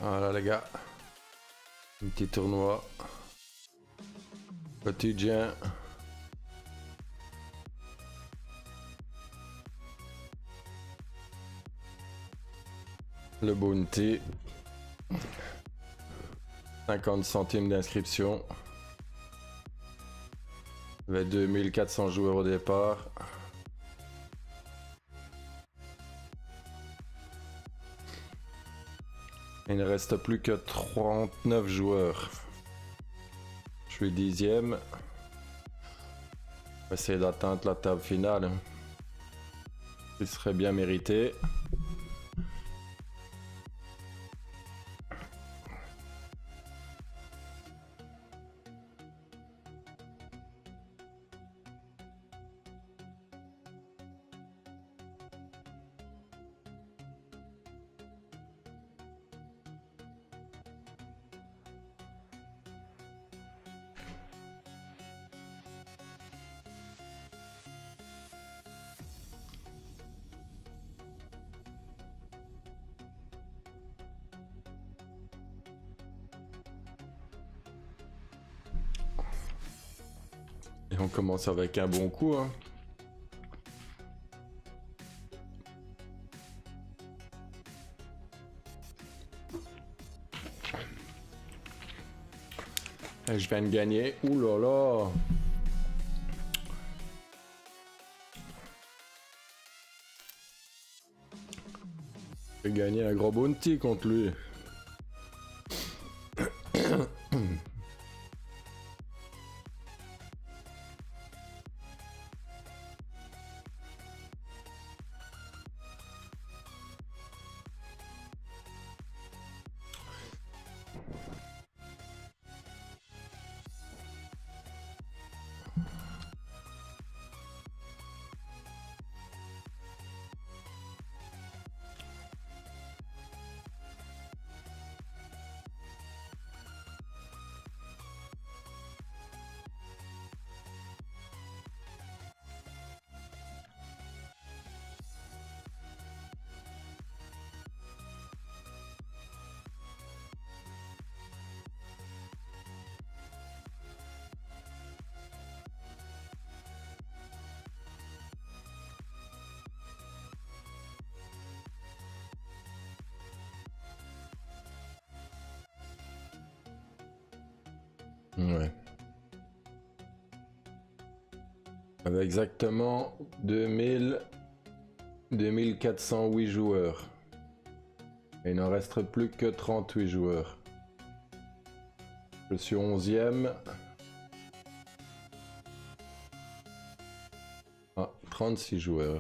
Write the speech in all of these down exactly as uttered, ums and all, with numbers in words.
Voilà les gars, un petit tournoi quotidien. Le bounty, cinquante centimes d'inscription, il y avait deux mille quatre cents joueurs au départ. Il ne reste plus que trente-neuf joueurs. Je suis dixième. On va essayer d'atteindre la table finale. Il serait bien mérité. Et on commence avec un bon coup, hein. Et je viens de gagner. Ouh là là. J'ai gagné un gros bounty contre lui. Ouais. Avec exactement deux mille, deux mille quatre cent huit joueurs. Et il n'en reste plus que trente-huit joueurs. Je suis onzième. Ah, trente-six joueurs.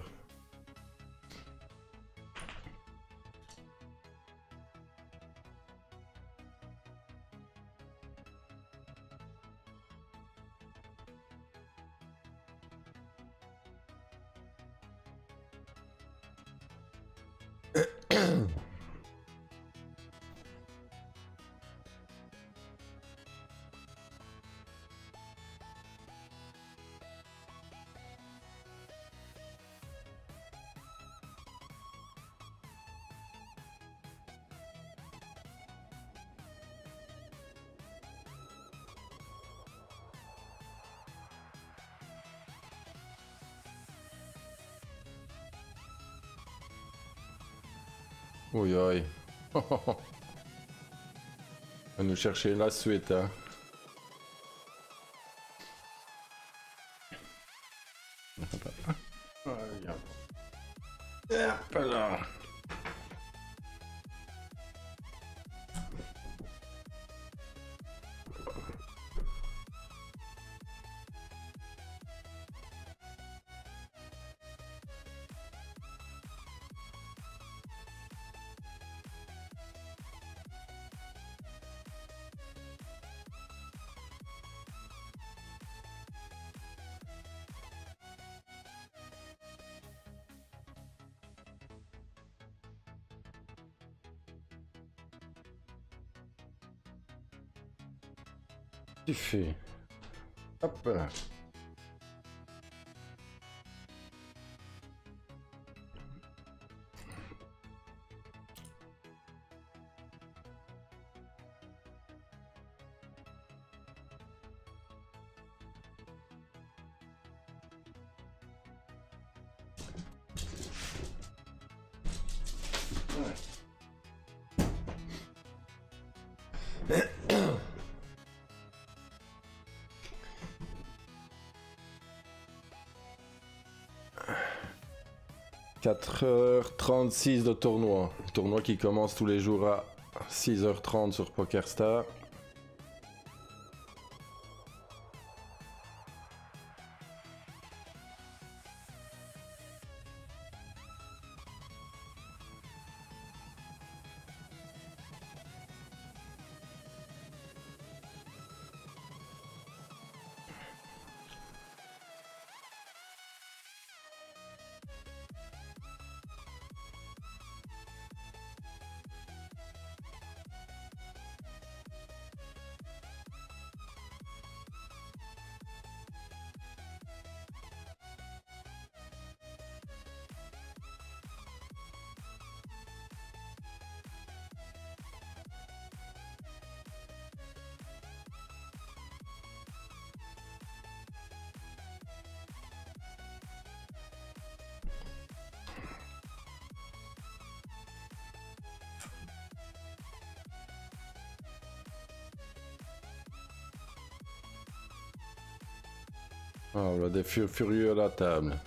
Oui, oui. On va nous chercher la suite, hein. Hop là. Tu fais. Hop là. quatre heures trente-six de tournoi. Tournoi qui commence tous les jours à six heures trente sur PokerStar. Ah, on a des fur furieux à la table.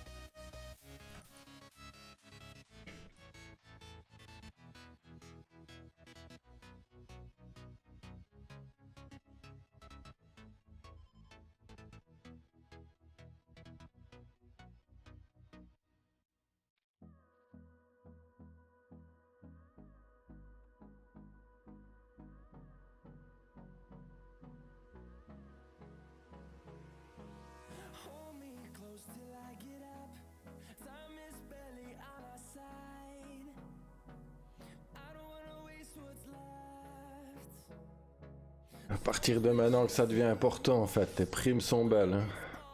À partir de maintenant que ça devient important en fait, tes primes sont belles. Hein.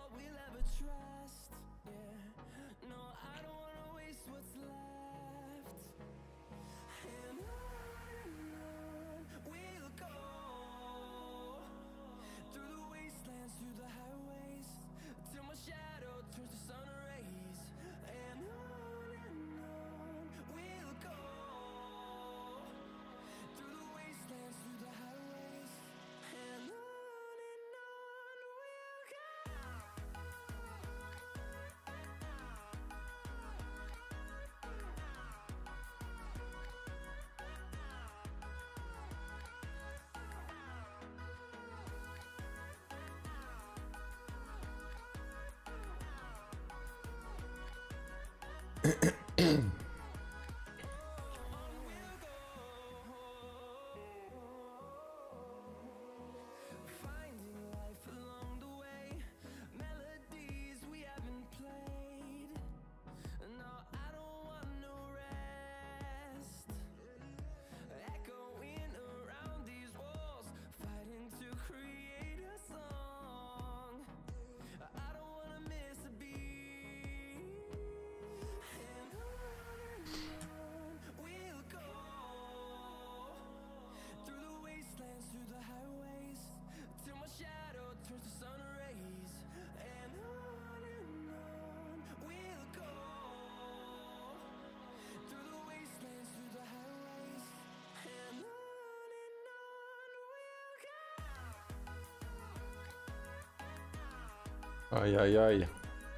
Aïe aïe aïe.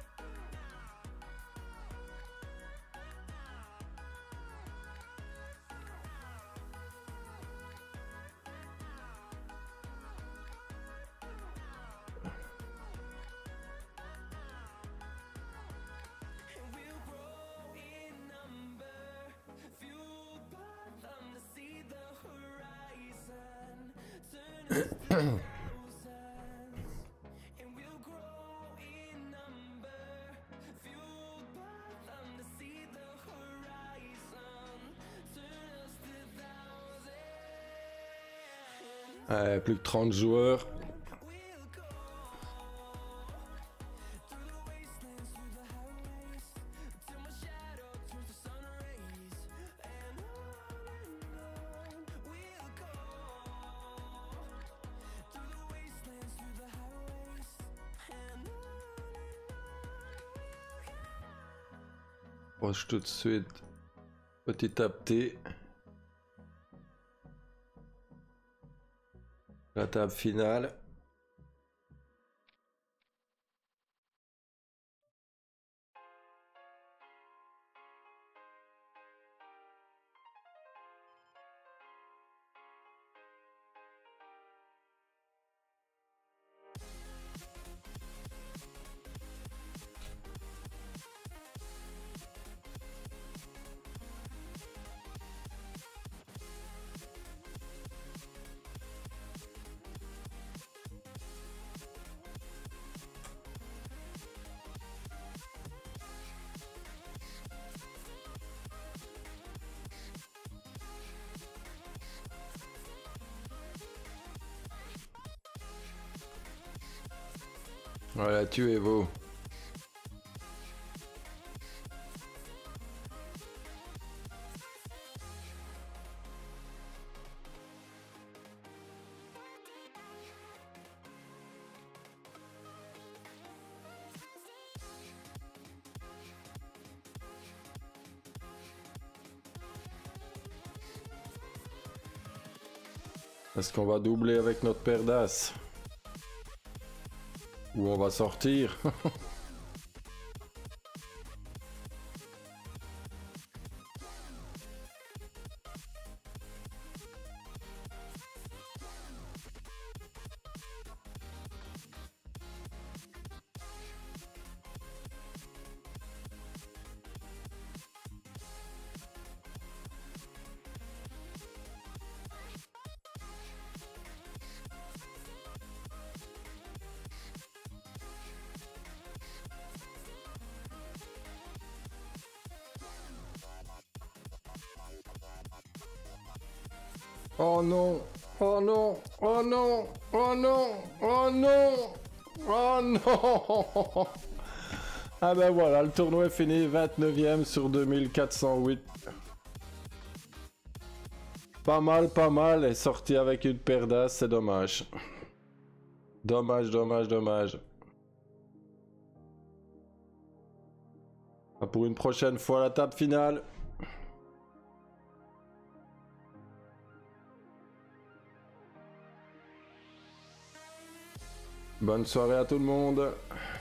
Ouais, plus que trente joueurs. Proche tout de suite. Petit à petit. La table finale. Voilà, tuez-vous. Est-ce qu'on va doubler avec notre paire d'as? Ou on va sortir? Oh non! Oh non! Oh non! Oh non! Oh non! Oh non! Ah ben voilà, le tournoi est fini, vingt-neuvième sur deux mille quatre cent huit. Pas mal, pas mal, est sorti avec une paire d'as, c'est dommage. Dommage, dommage, dommage. Pour une prochaine fois, la table finale. Bonne soirée à tout le monde.